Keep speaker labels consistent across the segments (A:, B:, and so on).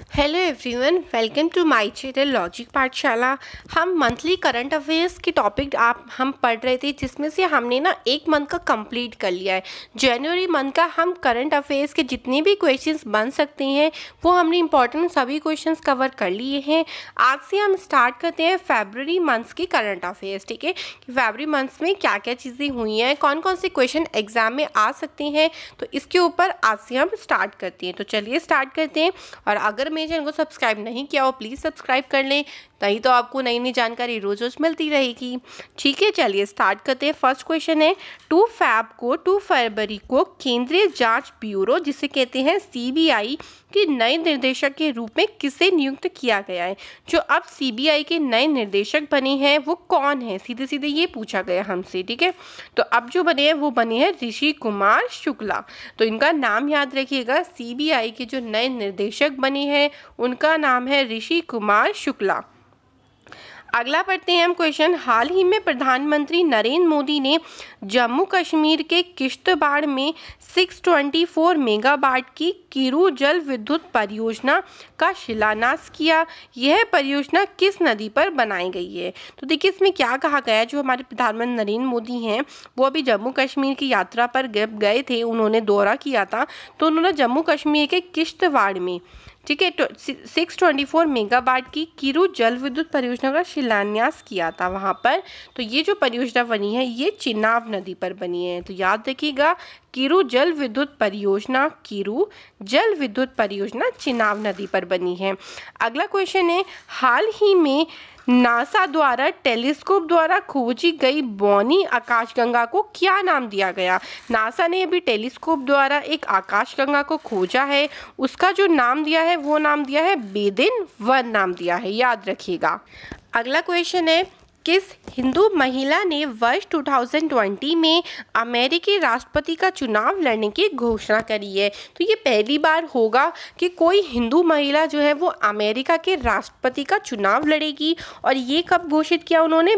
A: Hello everyone, welcome to my channel logic Pathshala. हम monthly current affairs की topic हम पढ़ रहे थे, जिसमें से हमने ना एक मंथ का कंप्लीट कर लिया है। जनवरी मंथ का हम करंट अफेयर्स के जितने भी क्वेश्चंस बन सकते हैं वो हमने इंपॉर्टेंट सभी क्वेश्चंस कवर कर लिए हैं। आज से हम स्टार्ट करते हैं फरवरी मंथ्स की करंट अफेयर्स। ठीक है, कि फरवरी मंथ्स में क्या क्या चीज़ें हुई हैं, कौन कौन से क्वेश्चन एग्जाम में आ सकते हैं, तो इसके ऊपर आज से हम स्टार्ट करते हैं। तो चलिए स्टार्ट करते हैं। और अगर मेरे चैनल को सब्सक्राइब नहीं किया हो प्लीज़ सब्सक्राइब कर लें, नहीं तो आपको नई नई जानकारी रोज रोज मिलती रहेगी। ठीक है, चलिए स्टार्ट करते हैं। फर्स्ट क्वेश्चन है 2 फरवरी को केंद्रीय जांच ब्यूरो जिसे कहते हैं सीबीआई के नए निर्देशक के रूप में किसे नियुक्त किया गया है। जो अब सीबीआई के नए निर्देशक बने हैं वो कौन है, सीधे सीधे ये पूछा गया हमसे। ठीक है, तो अब जो बने हैं वो बने हैं ऋषि कुमार शुक्ला। तो इनका नाम याद रखिएगा, सीबीआई के जो नए निर्देशक बने हैं उनका नाम है ऋषि कुमार शुक्ला। अगला पढ़ते हैं हम क्वेश्चन। हाल ही में प्रधानमंत्री नरेंद्र मोदी ने जम्मू कश्मीर के किश्तवाड़ में 624 मेगावाट की किरू जल विद्युत परियोजना का शिलान्यास किया। यह परियोजना किस नदी पर बनाई गई है। तो देखिए इसमें क्या कहा गया है, जो हमारे प्रधानमंत्री नरेंद्र मोदी हैं वो अभी जम्मू कश्मीर की यात्रा पर गए थे, उन्होंने दौरा किया था। तो उन्होंने जम्मू कश्मीर के किश्तवाड़ में, ठीक है, 624 मेगावाट की किरू जल विद्युत परियोजना का शिलान्यास किया था वहाँ पर। तो ये जो परियोजना बनी है ये चिनाब नदी पर बनी है। तो याद रखिएगा, किरू जल विद्युत परियोजना चिनाब नदी पर बनी है। अगला क्वेश्चन है, हाल ही में नासा द्वारा टेलीस्कोप द्वारा खोजी गई बौनी आकाशगंगा को क्या नाम दिया गया। नासा ने अभी टेलीस्कोप द्वारा एक आकाशगंगा को खोजा है, उसका जो नाम दिया है वो नाम दिया है बेदिन 1 नाम दिया है, याद रखिएगा। अगला क्वेश्चन है, किस हिंदू महिला ने वर्ष 2020 में अमेरिकी राष्ट्रपति का चुनाव लड़ने की घोषणा करी है। तो ये पहली बार होगा कि कोई हिंदू महिला जो है वो अमेरिका के राष्ट्रपति का चुनाव लड़ेगी। और ये कब घोषित किया उन्होंने,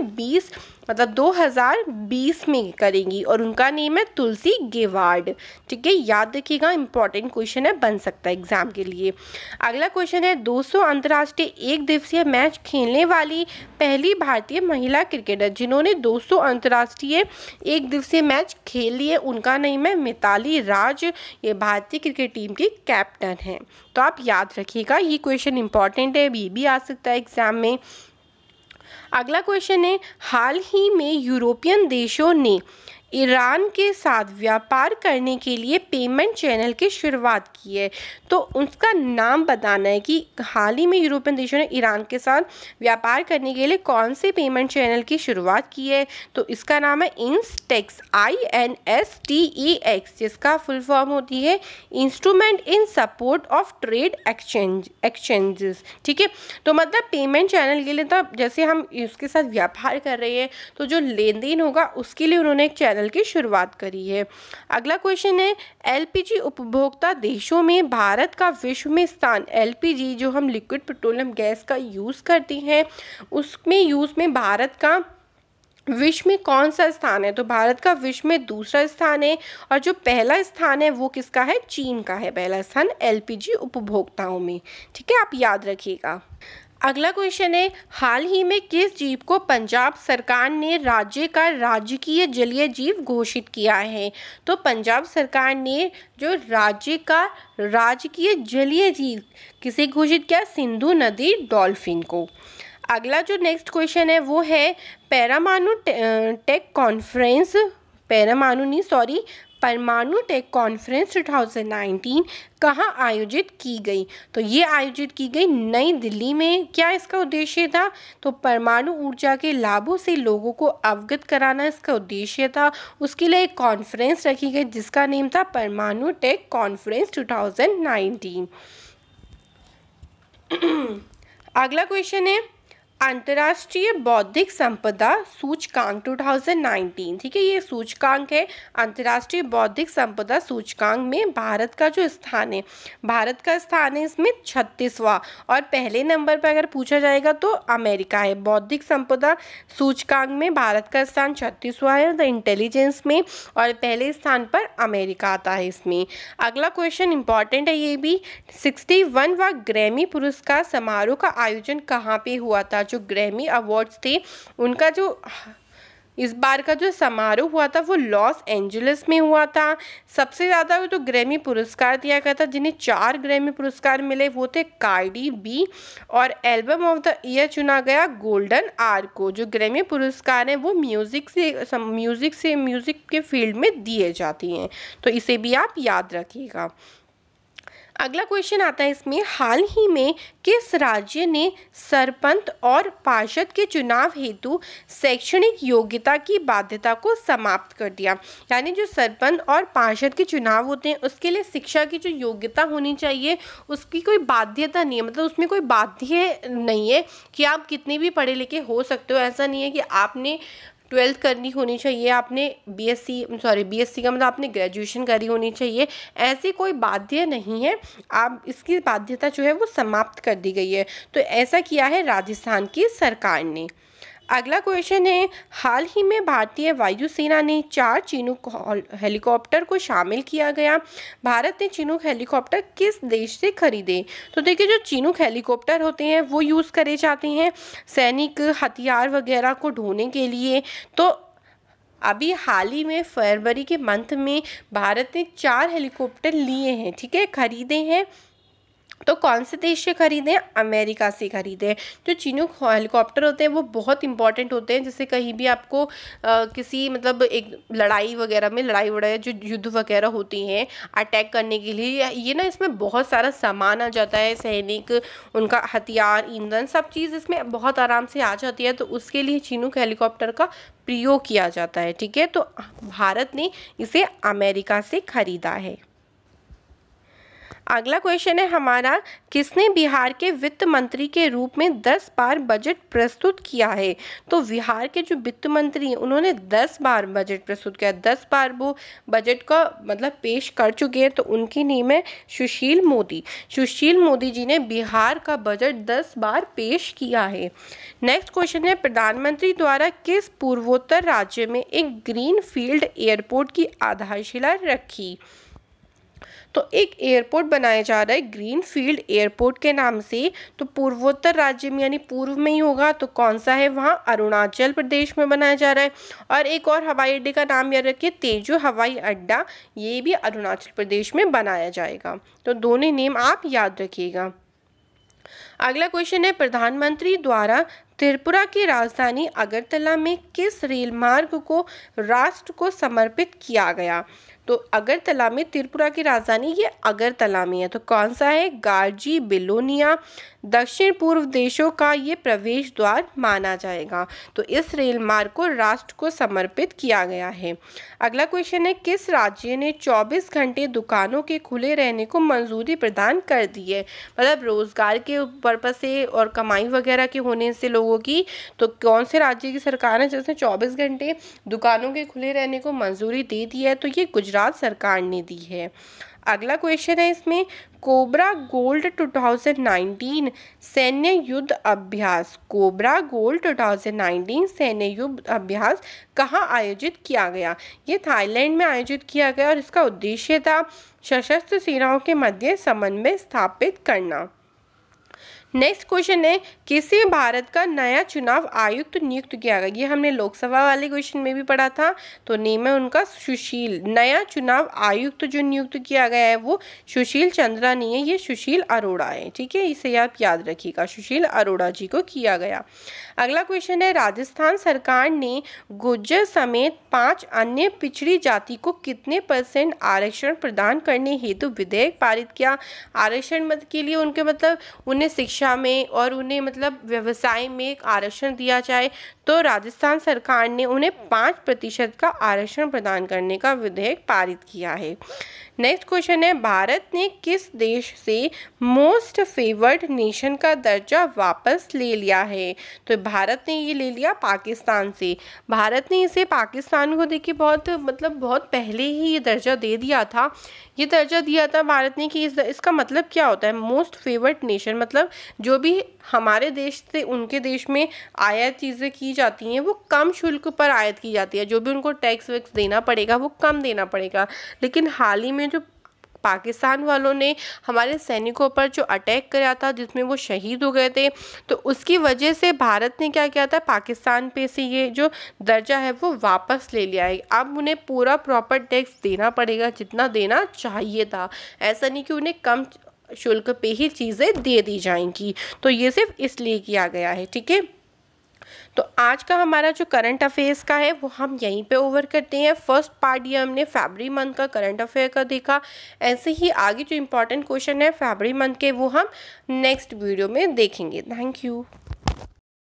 A: 2020 में करेंगी, और उनका नेम है तुलसी गेवार्ड। ठीक है, याद रखिएगा, इंपॉर्टेंट क्वेश्चन है, बन सकता है एग्जाम के लिए। अगला क्वेश्चन है, 200 अंतर्राष्ट्रीय एक दिवसीय मैच खेलने वाली पहली भारतीय महिला क्रिकेटर जिन्होंने 200 अंतर्राष्ट्रीय एक दिवसीय मैच खेल लिए उनका नाम है मिताली राज। ये भारतीय क्रिकेट टीम की कैप्टन है। तो आप याद रखिएगा, ये क्वेश्चन इंपॉर्टेंट है, ये भी आ सकता है एग्जाम में। अगला क्वेश्चन है, हाल ही में यूरोपियन देशों ने ईरान के साथ व्यापार करने के लिए पेमेंट चैनल की शुरुआत की है। तो उसका नाम बताना है कि हाल ही में यूरोपियन देशों ने ईरान के साथ व्यापार करने के लिए कौन से पेमेंट चैनल की शुरुआत की है। तो इसका नाम है इंस्टेक्स, INSTEX, जिसका फुल फॉर्म होती है instrument in support of trade exchanges. ठीक है, तो मतलब पेमेंट चैनल के लिए, तब जैसे हम इसके साथ व्यापार कर रहे हैं तो जो लेन देन होगा उसके लिए उन्होंने एक चैनल की शुरुआत करी है। अगला क्वेश्चन है, एलपीजी उपभोक्ता देशों में भारत का विश्व में स्थान। एलपीजी जो हम लिक्विड पेट्रोलियम गैस का यूज़ करते हैं उसमें यूज़ में भारत का विश्व में कौन सा स्थान है। तो भारत का विश्व में दूसरा स्थान है, और जो पहला स्थान है वो किसका है, चीन का है पहला स्थान एलपीजी उपभोक्ताओं में। ठीक है, आप याद रखिएगा। अगला क्वेश्चन है, हाल ही में किस जीव को पंजाब सरकार ने राज्य का राजकीय जलीय जीव घोषित किया है। तो पंजाब सरकार ने जो राज्य का राजकीय जलीय जीव किसे घोषित किया, सिंधु नदी डॉल्फिन को। अगला जो नेक्स्ट क्वेश्चन है वो है, परमाणु टेक कॉन्फ्रेंस 2019 कहाँ आयोजित की गई। तो ये आयोजित की गई नई दिल्ली में। क्या इसका उद्देश्य था, तो परमाणु ऊर्जा के लाभों से लोगों को अवगत कराना इसका उद्देश्य था। उसके लिए एक कॉन्फ्रेंस रखी गई जिसका नेम था परमाणु टेक कॉन्फ्रेंस 2019। अगला क्वेश्चन है, अंतर्राष्ट्रीय बौद्धिक संपदा सूचकांक 2019, ठीक है, ये सूचकांक है। अंतर्राष्ट्रीय बौद्धिक संपदा सूचकांक में भारत का जो स्थान है, भारत का स्थान है इसमें 36वां, और पहले नंबर पर अगर पूछा जाएगा तो अमेरिका है। बौद्धिक संपदा सूचकांक में भारत का स्थान 36वां है द इंटेलिजेंस में, और पहले स्थान पर अमेरिका आता है इसमें। अगला क्वेश्चन इंपॉर्टेंट है ये भी। 61वां ग्रैमी पुरस्कार समारोह का आयोजन कहाँ पे हुआ था? जो ग्रैमी अवार्ड्स थे उनका जो इस बार का जो समारोह हुआ था वो लॉस एंजलिस में हुआ था। सबसे ज़्यादा जो ग्रैमी पुरस्कार दिया गया था, जिन्हें 4 ग्रैमी पुरस्कार मिले, वो थे कार्डी बी, और एल्बम ऑफ द ईयर चुना गया गोल्डन आर को। जो ग्रैमी पुरस्कार हैं वो म्यूज़िक के फील्ड में दिए जाते हैं, तो इसे भी आप याद रखिएगा। अगला क्वेश्चन आता है इसमें, हाल ही में किस राज्य ने सरपंच और पार्षद के चुनाव हेतु शैक्षणिक योग्यता की बाध्यता को समाप्त कर दिया? यानी जो सरपंच और पार्षद के चुनाव होते हैं उसके लिए शिक्षा की जो योग्यता होनी चाहिए उसकी कोई बाध्यता नहीं है, मतलब उसमें कोई बाध्य नहीं है कि आप कितने भी पढ़े लिखे हो सकते हो। ऐसा नहीं है कि आपने 12th करनी होनी चाहिए, आपने बीएससी का मतलब आपने ग्रेजुएशन करी होनी चाहिए, ऐसी कोई बाध्य नहीं है। आप इसकी बाध्यता जो है वो समाप्त कर दी गई है, तो ऐसा किया है राजस्थान की सरकार ने। अगला क्वेश्चन है, हाल ही में भारतीय वायुसेना ने 4 चिनूक हेलीकॉप्टर को शामिल किया गया। भारत ने चिनूक हेलीकॉप्टर किस देश से खरीदे? तो देखिए, जो चिनूक हेलीकॉप्टर होते हैं वो यूज़ करे जाते हैं सैनिक हथियार वगैरह को ढोने के लिए। तो अभी हाल ही में फरवरी के मंथ में भारत ने 4 हेलीकॉप्टर लिए हैं, ठीक है, खरीदे हैं। तो कौन से देश से खरीदे? अमेरिका से खरीदे। जो चिनूक हेलीकॉप्टर होते हैं वो बहुत इंपॉर्टेंट होते हैं, जैसे कहीं भी आपको किसी मतलब एक लड़ाई वगैरह जो युद्ध वगैरह होती हैं अटैक करने के लिए, ये ना इसमें बहुत सारा सामान आ जाता है, सैनिक, उनका हथियार, ईंधन, सब चीज़ इसमें बहुत आराम से आ जाती है, तो उसके लिए चिनूक हेलीकॉप्टर का प्रयोग किया जाता है, ठीक है। तो भारत ने इसे अमेरिका से खरीदा है। अगला क्वेश्चन है हमारा, किसने बिहार के वित्त मंत्री के रूप में 10 बार बजट प्रस्तुत किया है? तो बिहार के जो वित्त मंत्री हैं उन्होंने 10 बार बजट प्रस्तुत किया, 10 बार वो बजट का मतलब पेश कर चुके हैं, तो उनकी नेम है सुशील मोदी। सुशील मोदी जी ने बिहार का बजट 10 बार पेश किया है। नेक्स्ट क्वेश्चन है, प्रधानमंत्री द्वारा किस पूर्वोत्तर राज्य में एक ग्रीन फील्ड एयरपोर्ट की आधारशिला रखी? तो एक एयरपोर्ट बनाया जा रहा है ग्रीन फील्ड एयरपोर्ट के नाम से, तो पूर्वोत्तर राज्य में यानी पूर्व में ही होगा, तो कौन सा है? वहाँ अरुणाचल प्रदेश में बनाया जा रहा है। और एक और हवाई अड्डे का नाम याद रखिए, तेजू हवाई अड्डा, ये भी अरुणाचल प्रदेश में बनाया जाएगा। तो दोनों नेम आप याद रखिएगा। अगला क्वेश्चन है, प्रधानमंत्री द्वारा त्रिपुरा की राजधानी अगरतला में किस रेल मार्ग को राष्ट्र को समर्पित किया गया? तो अगरतला में, त्रिपुरा की राजधानी ये अगरतला में है, तो कौन सा है? गार्जी बिलोनिया। दक्षिण पूर्व देशों का ये प्रवेश द्वार माना जाएगा, तो इस रेल मार्ग को राष्ट्र को समर्पित किया गया है। अगला क्वेश्चन है, किस राज्य ने 24 घंटे दुकानों के खुले रहने को मंजूरी प्रदान कर दी है? मतलब रोजगार के पर्पज से और कमाई वगैरह के होने से लोगों की, तो कौन से राज्य की सरकार है जिसने 24 घंटे दुकानों के खुले रहने को मंजूरी दे दी है? तो ये गुजरात सरकार ने दी है। अगला क्वेश्चन है इसमें, कोबरा गोल्ड 2019 सैन्य युद्ध अभ्यास, कोबरा गोल्ड 2019 सैन्य युद्ध अभ्यास कहाँ आयोजित किया गया? ये थाईलैंड में आयोजित किया गया और इसका उद्देश्य था सशस्त्र सेनाओं के मध्य समन्वय स्थापित करना। नेक्स्ट क्वेश्चन है, किसे भारत का नया चुनाव आयुक्त नियुक्त किया गया? ये हमने लोकसभा वाले क्वेश्चन में भी पढ़ा था, तो नेम है उनका सुशील। नया चुनाव आयुक्त जो नियुक्त किया गया है वो सुशील चंद्रा नहीं है, ये सुशील अरोड़ा है, ठीक है, इसे आप याद रखिएगा, सुशील अरोड़ा जी को किया गया। अगला क्वेश्चन है, राजस्थान सरकार ने गुर्जर समेत 5 अन्य पिछड़ी जाति को कितने % आरक्षण प्रदान करने हेतु विधेयक पारित किया? आरक्षण मत के लिए उनके मतलब उन्हें शिक्षा में और उन्हें मतलब व्यवसाय में एक आरक्षण दिया जाए, तो राजस्थान सरकार ने उन्हें 5% का आरक्षण प्रदान करने का विधेयक पारित किया है। नेक्स्ट क्वेश्चन है, भारत ने किस देश से मोस्ट फेवर्ड नेशन का दर्जा वापस ले लिया है? तो भारत ने ये ले लिया पाकिस्तान से। भारत ने इसे पाकिस्तान को देखिए बहुत पहले ही ये दर्जा दे दिया था। ये दर्जा दिया था भारत ने कि इसका मतलब क्या होता है? मोस्ट फेवर्ड नेशन मतलब जो भी हमारे देश से उनके देश में आयात चीज़ें की जाती हैं वो कम शुल्क पर आयात की जाती है, जो भी उनको टैक्स वैक्स देना पड़ेगा वो कम देना पड़ेगा। लेकिन हाल ही में जो पाकिस्तान वालों ने हमारे सैनिकों पर जो अटैक कराया था जिसमें वो शहीद हो गए थे, तो उसकी वजह से भारत ने क्या किया था, पाकिस्तान पे से ये जो दर्जा है वो वापस ले लिया है। अब उन्हें पूरा प्रॉपर टैक्स देना पड़ेगा जितना देना चाहिए था। ऐसा नहीं कि उन्हें कम शुल्क पे ही चीज़ें दे दी जाएंगी। तो ये सिर्फ इसलिए किया गया है, ठीक है। तो आज का हमारा जो करंट अफेयर्स का है वो हम यहीं पे ओवर करते हैं। फर्स्ट पार्ट ये हमने फरवरी मंथ का करंट अफेयर का देखा। ऐसे ही आगे जो इम्पोर्टेंट क्वेश्चन है फरवरी मंथ के वो हम नेक्स्ट वीडियो में देखेंगे। Thank you.